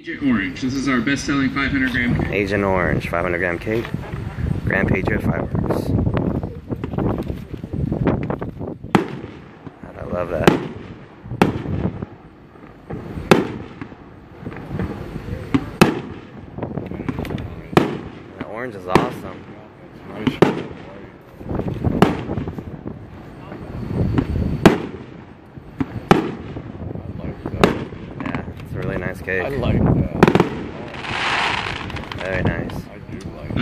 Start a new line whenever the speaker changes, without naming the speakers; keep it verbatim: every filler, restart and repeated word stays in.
Agent Orange. This is our best-selling five hundred gram cake.
Agent Orange, five hundred gram cake. Grand Patriot Fireworks. God, I love that. The orange is awesome. Yeah, it's a really nice cake.
I like that.
Very nice.